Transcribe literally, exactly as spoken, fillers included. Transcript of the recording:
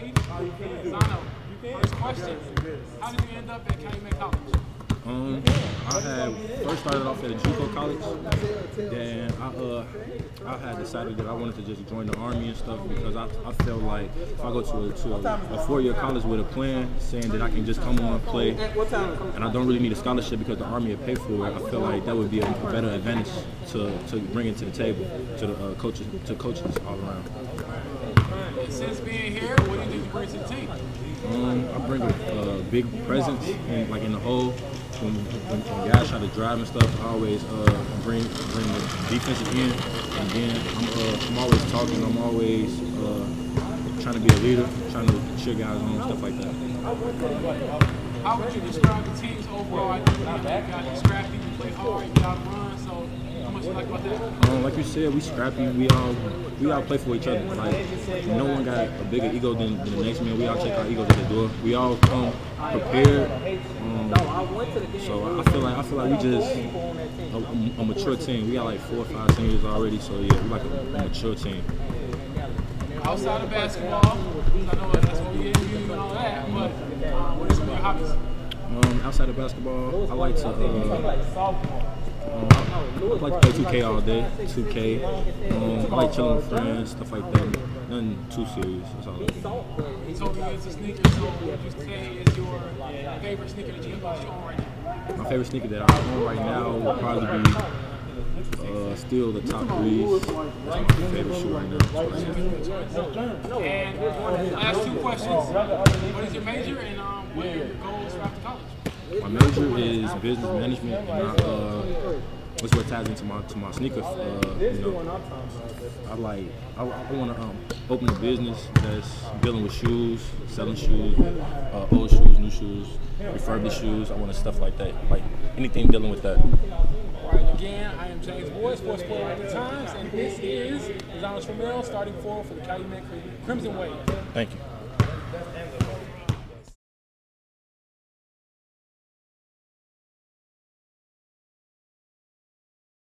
grade. Lazono, first question. How did you end up at Calumet College? Um, I had first started off at a JUCO college. Then I uh I had decided that I wanted to just join the Army and stuff because I, I felt like if I go to a, to a, a four-year college with a plan saying that I can just come on and play and I don't really need a scholarship because the Army will pay for it, I feel like that would be a, a better advantage to, to bring it to the table to the uh, coaches to coaches all around. And since being here, what do you think you bring to the team? Um, I bring a uh, big presence in, like in the hole. When, when, when guys try to drive and stuff, I always uh, bring bring the defensive in, and then I'm, uh, I'm always talking. I'm always uh, trying to be a leader, trying to cheer guys on, stuff like that. How would you describe the team's overall identity? You guys are scrappy, you play hard, you got to run. So, how much you like about that? Um, like you said, we scrappy. We all we all play for each other. Like no one got a bigger ego than, than the next man. We all check our egos at the door. We all come prepared. Um, so I feel like I feel like we just a, a mature team. We got like four or five seniors already. So yeah, we like a, a mature team. Outside of basketball, I know that's what we get you and all that. But um, what are some of your hobbies? Um, outside of basketball, I like to. Uh, Um, I like to play two K all day, two K. Um, I like chilling with friends, stuff like that. Nothing too serious. That's all. You told me it's a sneaker, so what would you say is your favorite sneaker that you own right now? My favorite sneaker that I own right now would probably be uh, still the top threes. That's my favorite shoe right now. And last two questions. What is your major and um, what are your goals for after college? My major is business management, and I, uh, that's what ties into my to my sneaker. Uh, you know, I like I, I want to um, open a business that's dealing with shoes, selling shoes, uh, old shoes, new shoes, refurbished shoes. I want to stuff like that, like anything dealing with that. All right, again, I am James Boyd, sports reporter at the Times, and this is Lazono Trammell, starting forward for the Calumet Crimson Wave. Thank you.